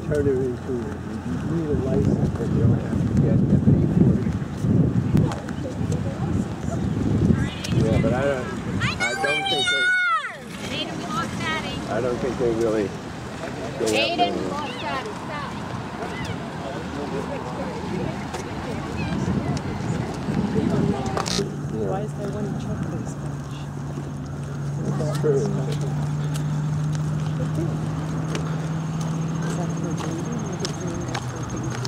turn it into, you need a license, but you don't have to get a pay for it. Yeah, but I don't think they really go Aiden lost Daddy, stop. Yeah. Why is there one chocolate sponge? That's true. Is that for baby? Maybe it's named after baby.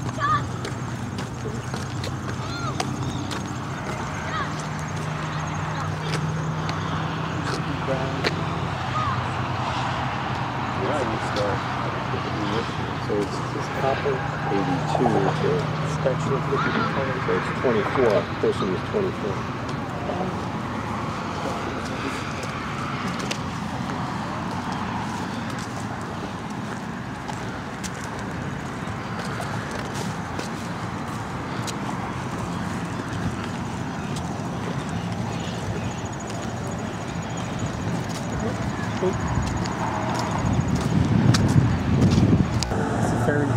So it's copper 82, so Special so it's 24. Person is 24. It's a ferry.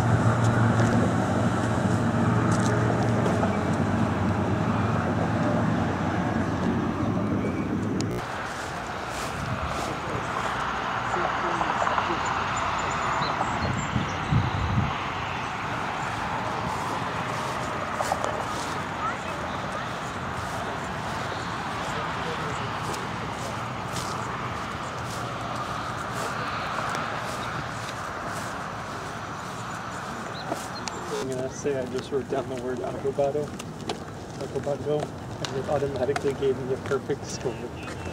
I'm gonna say I just wrote down the word Acrobato, and it automatically gave me a perfect score.